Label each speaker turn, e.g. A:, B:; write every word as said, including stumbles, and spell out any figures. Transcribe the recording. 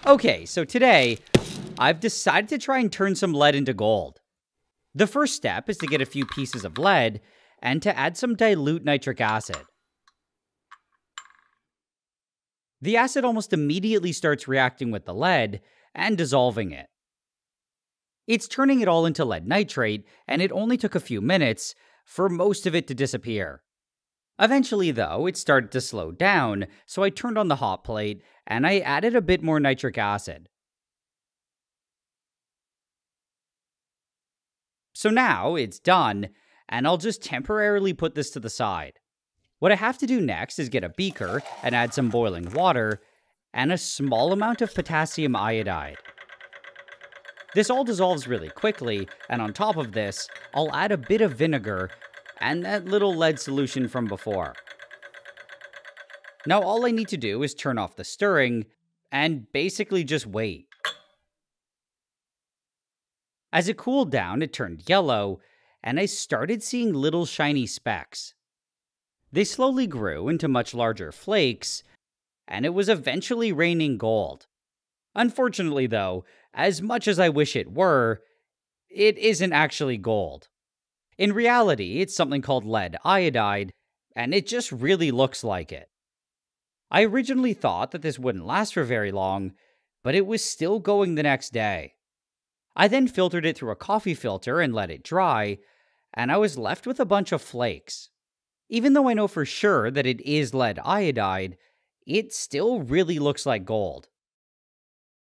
A: Okay, so today, I've decided to try and turn some lead into gold. The first step is to get a few pieces of lead and to add some dilute nitric acid. The acid almost immediately starts reacting with the lead and dissolving it. It's turning it all into lead nitrate, and it only took a few minutes for most of it to disappear. Eventually, though, it started to slow down, so I turned on the hot plate and I added a bit more nitric acid. So now it's done, and I'll just temporarily put this to the side. What I have to do next is get a beaker and add some boiling water and a small amount of potassium iodide. This all dissolves really quickly, and on top of this, I'll add a bit of vinegar and that little lead solution from before. Now all I need to do is turn off the stirring and basically just wait. As it cooled down, it turned yellow, and I started seeing little shiny specks. They slowly grew into much larger flakes, and it was eventually raining gold. Unfortunately, though, as much as I wish it were, it isn't actually gold. In reality, it's something called lead iodide, and it just really looks like it. I originally thought that this wouldn't last for very long, but it was still going the next day. I then filtered it through a coffee filter and let it dry, and I was left with a bunch of flakes. Even though I know for sure that it is lead iodide, it still really looks like gold.